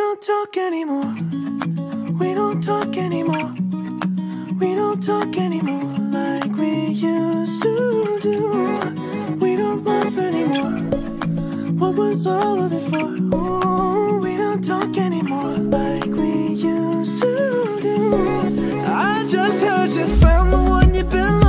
don't talk anymore. We don't talk anymore. We don't talk anymore like we used to do. We don't laugh anymore. What was all of it for? Ooh, we don't talk anymore like we used to do. I just heard you found the one you've been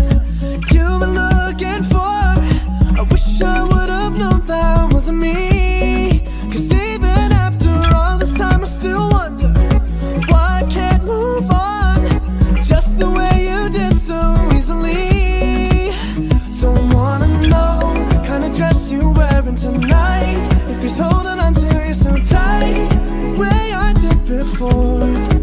looking for. I wish I would have known that wasn't me. Cause even after all this time I still wonder why I can't move on just the way you did so easily. Don't wanna know the kind of dress you're wearing tonight, if he's holding on to you so tight the way I did before.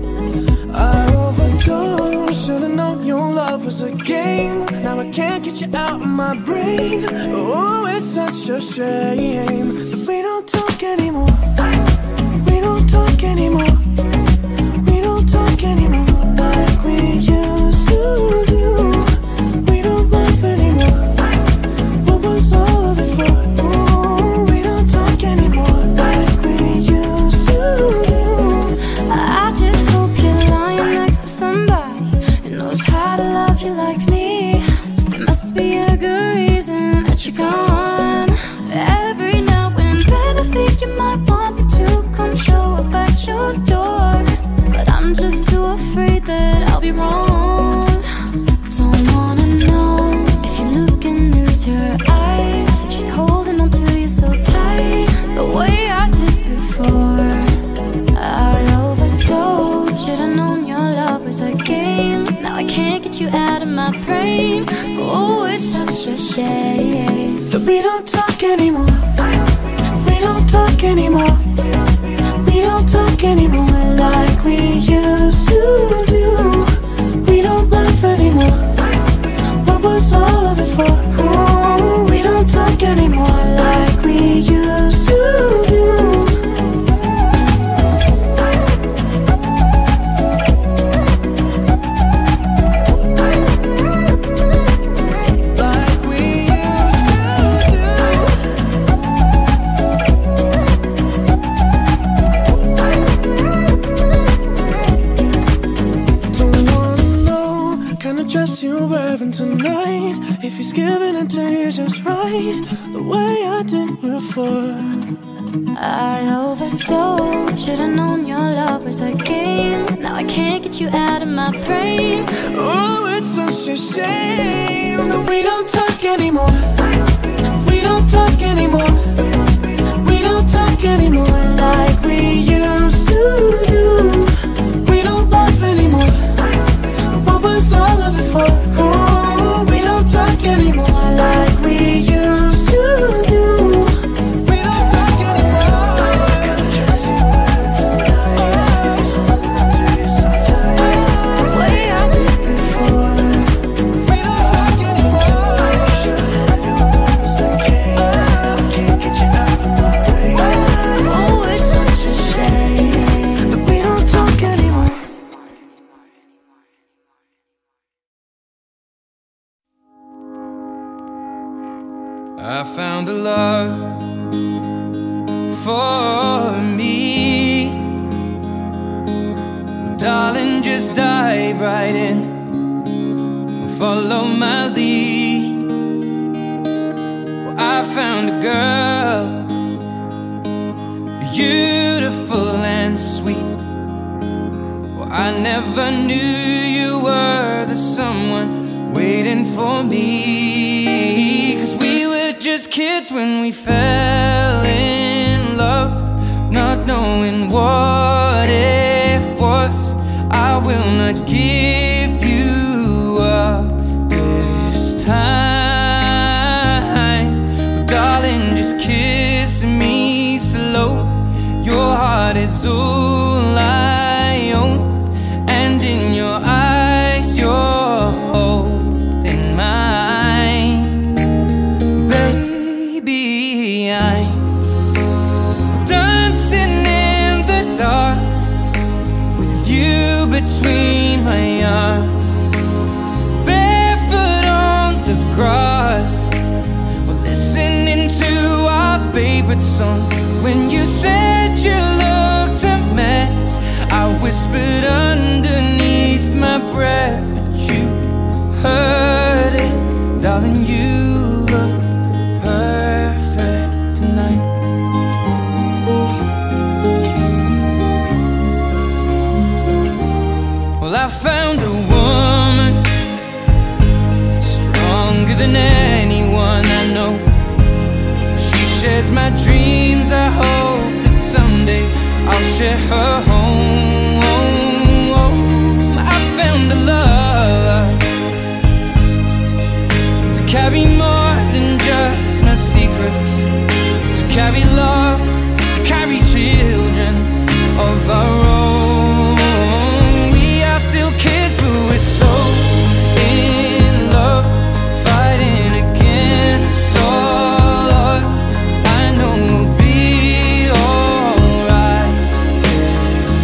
I overdosed, should've known your love was a game. Now I can't get you out of my brain. Oh, it's such a shame that we don't talk anymore. We don't talk anymore. We don't talk anymore like we used to do. We don't laugh anymore. What was all of it for? Oh, we don't talk anymore like we used to do. I just hope you're lying next to somebody who knows how to love you like me. There must be a good reason that you're gone. Every now and then I think you might want me to come show up at your door, but I'm just too afraid that I'll be wrong. Don't wanna know if you're looking into her eyes, if she's holding on to you so tight the way I did before. I overdosed, should've known your love was a game. Now I can't get you out of my brain. Oh, it's such a shame that we don't talk anymore. We don't talk anymore. We don't talk anymore like we used to do. We don't laugh anymore. What was all of it for? Oh, we don't talk anymore like we used to do. You're wearing tonight, if he's giving it to you just right the way I did before. I overdosed, should've known your love was a game. Now I can't get you out of my brain. Oh, it's such a shame that we don't talk anymore. We don't talk anymore. We don't talk anymore like we used to do. We don't laugh anymore. What was all of it for? Oh, we don't talk anymore like we used to do. We don't talk anymore. The way I did before. We don't talk anymore. Can't get you out of my brain. Oh, it's such a shame that we don't talk anymore. I found a love for me. Well, darling, just dive right in, follow my lead. Well, I found a girl, beautiful and sweet. Well, I never knew you were the someone waiting for me. 'Cause we were just kids when we fell in love, not knowing what it was. I will not give you up this time. But darling, just kiss me slow. Your heart is all I own, and in your eyes you're holding mine. Baby, I'm dancing in the dark with you between my arms, barefoot on the grass. We're listening to our favorite song. When you said you looked whispered underneath my breath, but you heard it. Darling, you look perfect tonight. Well, I found a woman stronger than anyone I know. She shares my dreams. I hope that someday I'll share her home. I found a love to carry more than just my secrets, to carry love, to carry children of our own. We are still kids, but we're so in love, fighting against all odds. I know we'll be alright this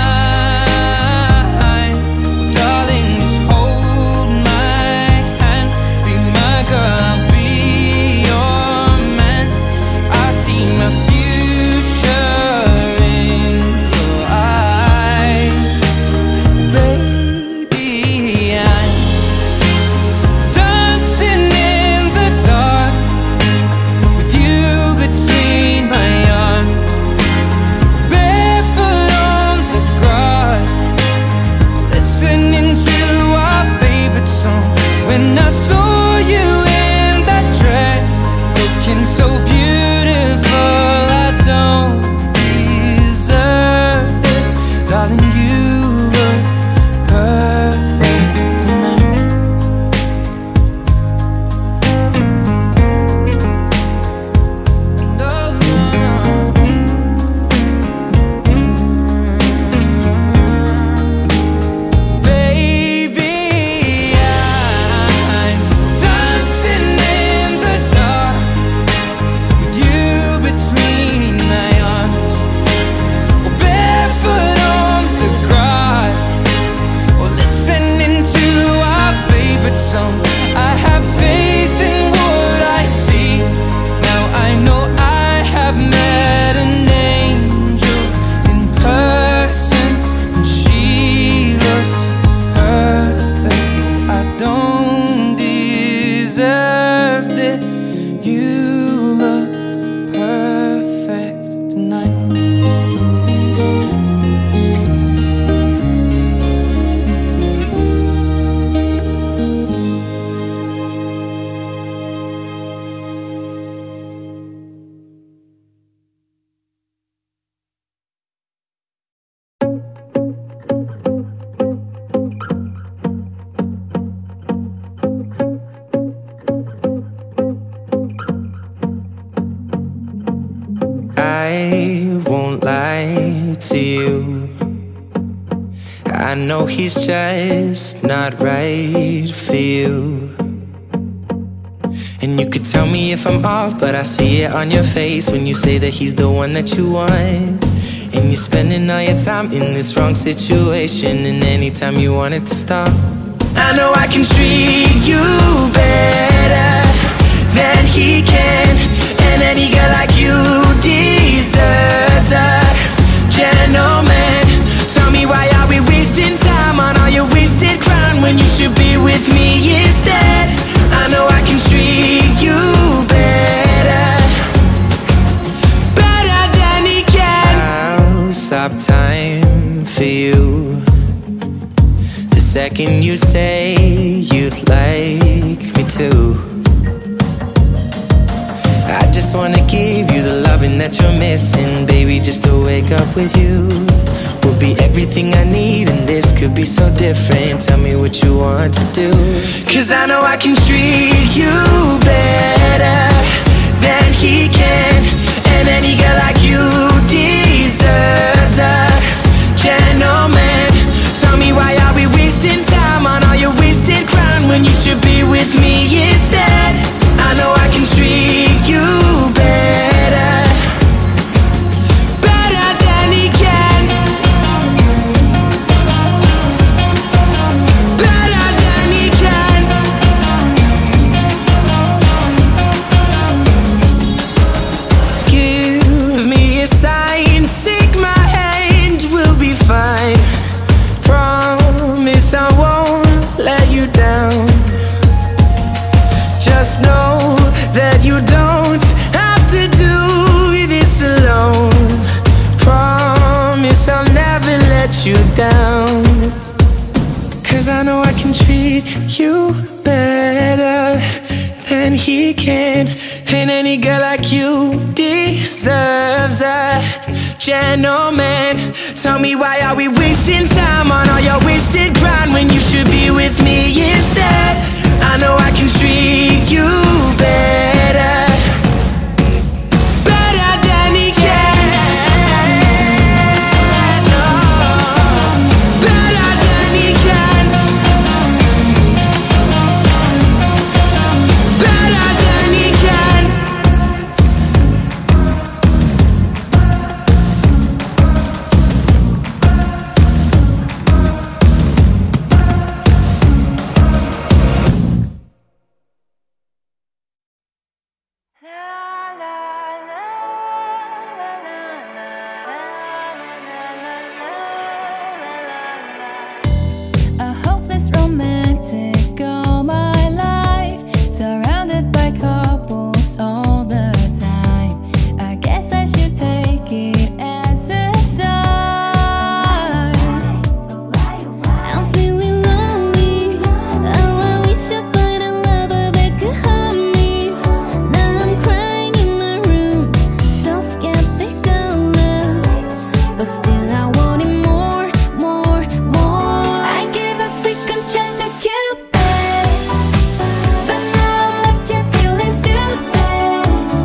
time. Darling, just hold my hand, be my girl, I'll be your man. I see my future in your eyes. Baby, I'm dancing in the dark with you between my arms, barefoot on the grass, listening to our favorite song. When I saw you in that dress, looking so beautiful, I don't deserve this. Darling, you look perfect tonight. No, no, no. Baby, I'm dancing in the dark with you between my arms, or barefoot on the grass, or listening to our favorite song. I have faith in what I see. Now I know I have met an angel in person, and she looks perfect. I don't deserve this. You look perfect tonight. I won't lie to you. I know he's just not right for you. And you could tell me if I'm off, but I see it on your face when you say that he's the one that you want. And you're spending all your time in this wrong situation, and anytime you want it to stop, I know I can treat you better than he can. And any girl like you deserves a gentleman. Tell me, why are we wasting time on all your wasted crime when you should be with me instead? I know I can treat you better, better than he can. I'll stop time for you the second you say you'd like me to. I just wanna give you the loving that you're missing, baby. Just to wake up with you will be everything I need, and this could be so different. Tell me what you want to do, 'cause I know I can treat you better than he can. And any girl like you deserves a gentleman. Tell me, why are we wasting time on all your wasted crime when you should be with me instead? I know I can treat you better, better than he can, better than he can. Give me a sign 'cause I know I can treat you better than he can. And any girl like you deserves a gentleman. Tell me, why are we wasting time on all your wasted grind when you should be with me instead? I know I can treat you better, better than he can. Oh, better than he can. Better than he can. A hopeless romantic all my life, surrounded by couples all the time. I guess I should take it as a sign. I'm feeling lonely. Oh, I wish I find a lover that could help me. Now I'm crying in my room, so skeptical, but still I want it more, more, more. I gave a second chance to Cupid, but now I'm left here feeling stupid.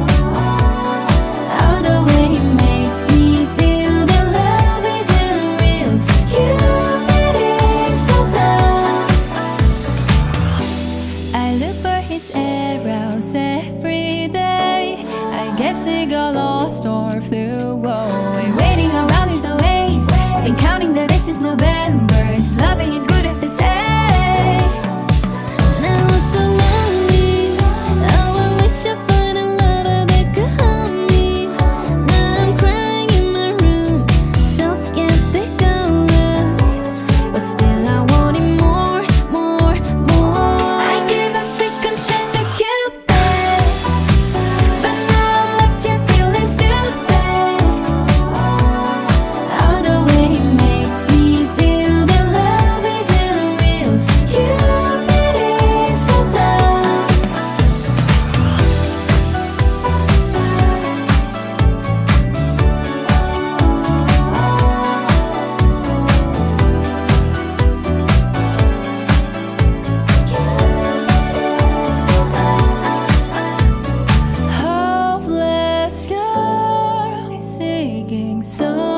Oh, the way he makes me feel that love isn't real. Cupid is so dumb. I look for his arrows every day. I guess he got lost or flew away. Waiting around is no waste, and counting the days is November. His loving is good as they say. Now I'm so lonely. Oh, I wish I find a lover that could help me. Now I'm crying in my room, so skeptical, but still I want it more, more, more. I gave a second chance to Cupid, but now I'm left here feeling stupid. Oh, the way he makes me feel that love isn't real. Cupid is so dumb. Hopeless girl is seeking some